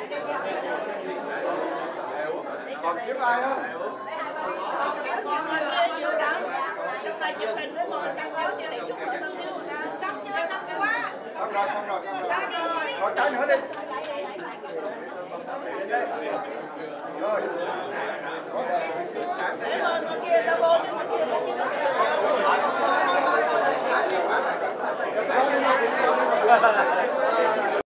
Còn kiếm ai đó? Trong này chụp hình với mọi người cháu cho này chụp ở tao thiếu người ta. Xong chưa? Năm quá. Xong rồi. Còn trái nữa đi. Rồi. Để lên bên kia tao